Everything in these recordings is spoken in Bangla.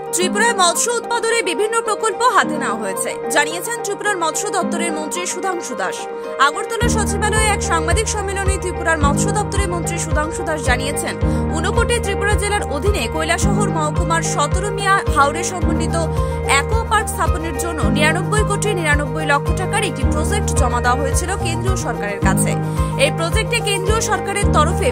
ত্রিপুরায় মৎস্য উৎপাদনে বিভিন্ন প্রকল্প হাতে নেওয়া হয়েছে জানিয়েছেন ত্রিপুরার মৎস্য দপ্তরের মন্ত্রী সুধাংশু দাস। আগরতলা সচিবালয়ে এক সাংবাদিক সম্মেলনে ত্রিপুরার মৎস্য দপ্তরের মন্ত্রী সুধাংশু দাস জানিয়েছেন, ঊনকোটি ত্রিপুরা জেলার অধীনে কৈলাসহর মহকুমার 17 মিয়া হাওড়ে সমন্বিত অ্যাকোয়া পার্ক স্থাপনের জন্য 99,99,00,000 টাকার একটি প্রজেক্ট জমা দেওয়া হয়েছিল কেন্দ্রীয় সরকারের কাছে। এই প্রজেক্টে কেন্দ্রীয় সরকারের তরফে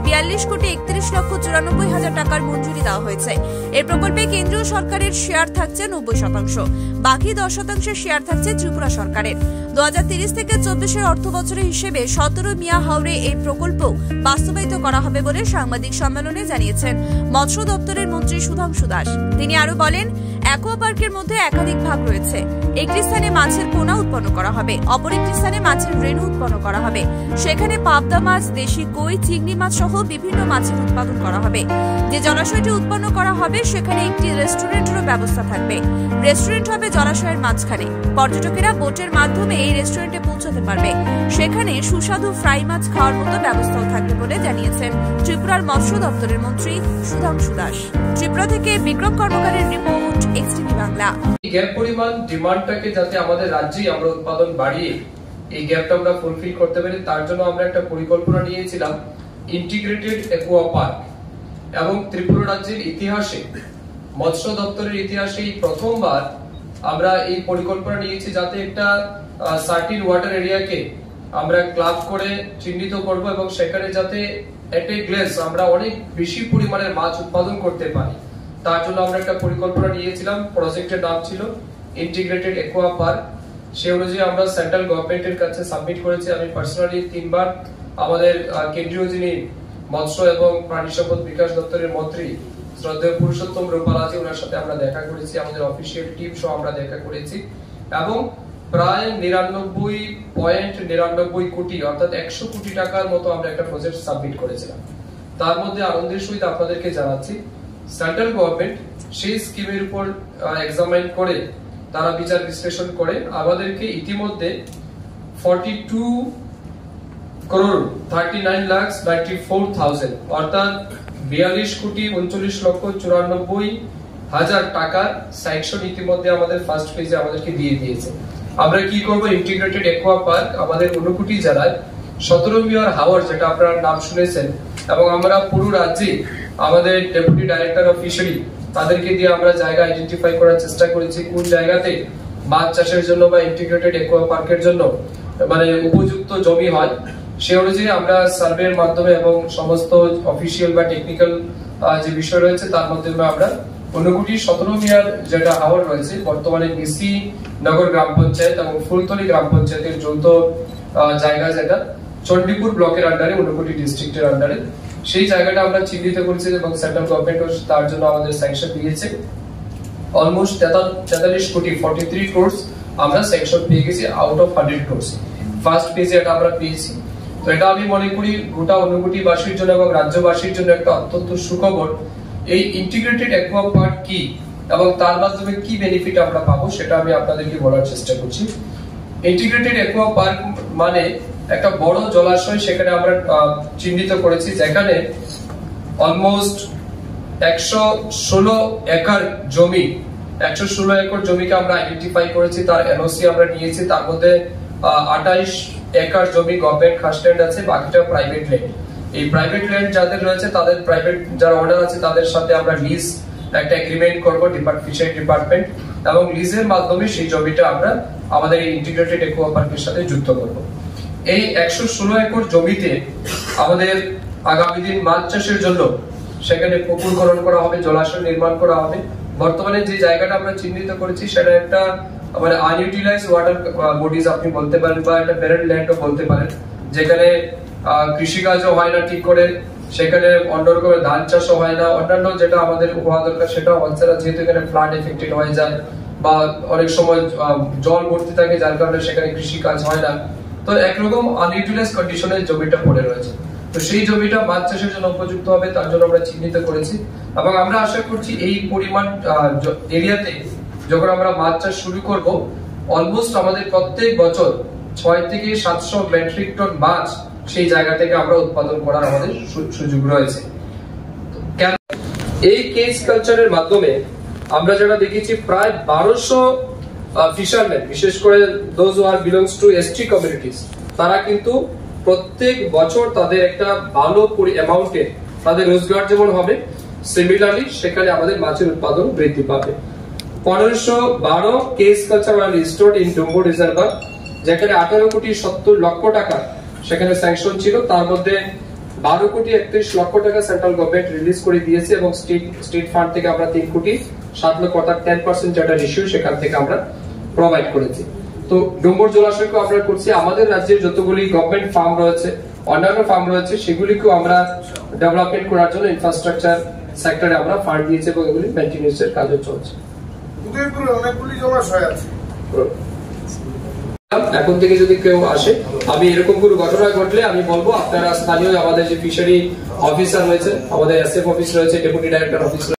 42,31,94,000 টাকার মঞ্জুরি দেওয়া হয়েছে। এই প্রকল্পে কেন্দ্রীয় সরকারের শেয়ার থাকছে 90%, বাকি 10% শেয়ার থাকছে ত্রিপুরা সরকারের। 2023 থেকে 24 অর্থ বছরের হিসেবে 17 মিয়া হাওড়ে এই প্রকল্প বাস্তবায়িত করা হবে বলে সাংবাদিক সম্মেলনে জানিয়েছেন মৎস্য দপ্তরের মন্ত্রী সুধাংশু দাস। তিনি আরো বলেন, অ্যাকোয়া পার্কের মধ্যে একাধিক ভাগ রয়েছে। একটি স্থানে মাছের পোনা উৎপন্ন করা হবে, অপর একটি স্থানে মাছের রেণু উৎপন্ন করা হবে। সেখানে পাবদা মাছ, দেশি কই, চিংড়ি মাছ সহ বিভিন্ন মাছের উৎপাদন করা হবে। যে জলাশয়টি উৎপন্ন করা হবে সেখানে একটি রেস্টুরেন্টেরও ব্যবস্থা থাকবে। রেস্টুরেন্ট হবে জলাশয়ের মাঝখানে। পর্যটকেরা বোটের মাধ্যমে এই রেস্টুরেন্টে পৌঁছাতে পারবে। সেখানে সুস্বাদু ফ্রাই মাছ খাওয়ার মতো ব্যবস্থাও থাকবে বলে জানিয়েছেন ত্রিপুরার মৎস্য দপ্তরের মন্ত্রী সুধাংশু দাস। ত্রিপুরা থেকে বিক্রম কর্মকারের রিপোর্ট, এক্সটিভি বাংলা। গ্যাপ পরিমাণ ডিমান্ডটাকে যাতে আমাদের রাজ্যেই আমরা উৎপাদন বাড়িয়ে এই গ্যাপটা আমরা ফুলফিল করতে পারি, তার জন্য আমরা একটা পরিকল্পনা নিয়েছিলাম ইন্টিগ্রেটেড অ্যাকোয়া পার্ক। এবং ত্রিপুরা রাজ্যের ইতিহাসে, মৎস্য দপ্তরের ইতিহাসে প্রথমবার আমরা এই পরিকল্পনা নিয়েছি যাতে একটা সার্টিন ওয়াটার এরিয়াকে আমরা ক্লাব করে চিহ্নিত করব এবং সেখানে যাতে এট এ গ্লেস আমরা অনেক বেশি পরিমাণের মাছ উৎপাদন করতে পারি। তার জন্য আমরা একটা পরিকল্পনা নিয়েছিলাম। প্রজেক্টের নাম ছিল ইন্টিগ্রেটেড অ্যাকোয়া পার্ক। সেই অনুযায়ী আমরা সেন্ট্রাল গভর্নমেন্টের কাছে সাবমিট করেছি। আমি পার্সোনালি 3 বার আমাদের কেন্দ্রীয় যিনি মৎস্য এবং প্রাণী সম্পদ বিকাশ দপ্তরের মন্ত্রী শ্রদ্ধেয় পুরুষোত্তম রূপাল আছে, ওনার সাথে আমরা দেখা করেছি। আমাদের অফিসিয়াল টিম সহ আমরা দেখা করেছি এবং প্রায় 99.99 কোটি অর্থাৎ 100 কোটি টাকার মতো আমরা একটা প্রজেক্ট সাবমিট করেছিলাম। তার মধ্যে আনন্দের সহিত আপনাদেরকে জানাচ্ছি, সেন্ট্রাল গভর্নমেন্ট সেই স্কিমের উপর এক্সামাইন করে তারা বিচার বিশ্লেষণ করে আমাদেরকে ইতিমধ্যে 42,39,94,000 অর্থাৎ 42,39,94,000 টাকার স্যাংশন ইতিমধ্যে আমাদের ফার্স্ট ফেজে আমাদেরকে দিয়ে দিয়েছে। আমরা কি করব, ইন্টিগ্রেটেড অ্যাকোয়া পার্ক আমাদের ঊনকোটি জেলায় 17 মিয়ার হাওর, যেটা আপনারা নাম শুনেছেন, এবং আমরা পুরো রাজ্যে আমাদের ডেপুটি ডাইরেক্টর অফ ফিশারি তাদেরকে দিয়ে আমরা জায়গা আইডেন্টিফাই করার চেষ্টা করেছি কোন জায়গাতে মাছ চাষের জন্য বা ইন্টিগ্রেটেড অ্যাকোয়া পার্কের জন্য মানে উপযুক্ত জমি হয়। সেই অনুযায়ী আমরা সার্ভের মাধ্যমে এবং সমস্ত অফিসিয়াল বা টেকনিক্যাল যে বিষয় রয়েছে তার মাধ্যমে আমরা ঊনকোটি 17 মিয়ার যেটা হাওর রয়েছে, বর্তমানে নিসি নগর গ্রাম পঞ্চায়েত এবং ফুলতলি গ্রাম পঞ্চায়েতের যৌথ জায়গা, যেটা চণ্ডীপুর ব্লকের আন্ডারে, ঊনকোটি ডিস্ট্রিক্টের আন্ডারে, সেই জায়গাটা আমরা চিহ্নিত করেছি এবং সেন্ট্রাল গভর্নমেন্ট তার জন্য আমাদের স্যাংশন দিয়েছে। অলমোস্ট 43 কোটি 43 ক্রোর্স আমরা স্যাংশন পেয়ে গেছি আউট অফ 100 ক্রোর্স। ফার্স্ট পেজে এটা আমরা পেয়েছি। তো এটা আমি মনে করি গোটা ঊনকোটি বাসীর জন্য এবং রাজ্যবাসীর জন্য একটা অত্যন্ত সুখবর। এই ইন্টিগ্রেটেড অ্যাকোয়া পার্ক কি এবং তার মাধ্যমে কি বেনিফিট আমরা পাবো সেটা আমি আপনাদেরকে বলার চেষ্টা করছি। ইন্টিগ্রেটেড অ্যাকোয়া পার্ক মানে একটা বড় জলাশয় সেখানে আমরা চিহ্নিত করেছি, যেখানে অলমোস্ট 116 একর জমি, 116 একর জমিকে আমরা আইডেন্টিফাই করেছি। তার এনওসি আমরা নিয়েছি। তার মধ্যে 28 একর জমি গভর্নমেন্ট খাসল্যান্ড আছে, বাকিটা প্রাইভেট ল্যান্ড। এই প্রাইভেট ল্যান্ড যাদের রয়েছে তাদের প্রাইভেট যারা ওনার আছে তাদের সাথে আমরা লিজ একটা এগ্রিমেন্ট করব ফিশারি ডিপার্টমেন্ট, এবং লিজের মাধ্যমে সেই জমিটা আমরা আমাদের এই ইন্টিগ্রেটেড অ্যাকোয়া পার্কের সাথে যুক্ত করব। এই 116 একর জমিতে আমাদের আগামী দিন মাছ চাষের জন্য সেখানে পুকুর খনন করা হবে, জলাশয় নির্মাণ করা হবে। বর্তমানে যে জায়গাটা আমরা চিহ্নিত করেছি সেটা একটা মানে আনইউটিলাইজ ওয়াটার বডিজ আপনি বলতে পারেন, বা একটা ব্যারেন ল্যান্ডও বলতে পারেন, যেখানে কৃষিকাজও হয় না ঠিক করে, সেখানে অন্য রকমের ধান চাষও হয় না, অন্যান্য যেটা আমাদের হওয়া দরকার সেটাও হচ্ছে না, যেহেতু এখানে ফ্লাড এফেক্টেড হয়ে যায় বা অনেক সময় জল ভর্তি থাকে যার কারণে সেখানে কৃষিকাজ হয় না। তো একরকম আনইউটিলাইজ কন্ডিশনে জমিটা পড়ে রয়েছে। তো সেই জমিটা মাছ চাষের জন্য উপযুক্ত হবে, তার জন্য আমরা চিহ্নিত করেছি এবং আমরা আশা করছি এই পরিমাণ এরিয়াতে যখন আমরা মাছ চাষ শুরু করব, অলমোস্ট আমাদের প্রত্যেক বছর 6 থেকে 700 মেট্রিক টন মাছ সেই জায়গা থেকে আমরা উৎপাদন করার আমাদের সুযোগ রয়েছে। এই কেজ কালচারের মাধ্যমে আমরা যেটা দেখেছি প্রায় 1200 ফিশারম্যান, বিশেষ করে those who are belongs to ST communities, তারা কিন্তু প্রত্যেক বছর তাদের একটা ভালো অ্যামাউন্টে তাদের রোজগার যেমন হবে, সিমিলারলি সেখানে আমাদের মাছের উৎপাদন বৃদ্ধি পাবে। 1512 cage culture restored in Dumbur reservoir, যেখানে 18,70,00,000 টাকা সেখানে স্যাংশন ছিল, তার মধ্যে 12,31,00,000 টাকা সেন্ট্রাল গভর্নমেন্ট রিলিজ করে দিয়েছে এবং স্টেট ফান্ড থেকে আমরা 3,07,00,000 অর্থাৎ 10% যেটা রেশিও সেখান থেকে আমরা প্রোভাইড করেছি। তো ডুম্বুর জলাশয়কে আমরা করছি, আমাদের রাজ্যের যতগুলি গভর্নমেন্ট ফার্ম রয়েছে, অন্যান্য ফার্ম রয়েছে, সেগুলিকেও আমরা ডেভেলপমেন্ট করার জন্য ইনফ্রাস্ট্রাকচার সেক্টরে আমরা ফান্ড দিয়েছি এবং এগুলি মেইনটেনেন্সের কাজও চলছে। উদয়পুরে অনেকগুলি জলাশয় আছে। এখন থেকে যদি কেউ আসে, আমি এরকম কোনো ঘটনা ঘটলে আমি বলবো আপনারা স্থানীয় আমাদের যে ফিশারি অফিসার রয়েছে, আমাদের এসএফ অফিস রয়েছে, ডেপুটি ডাইরেক্টর অফিস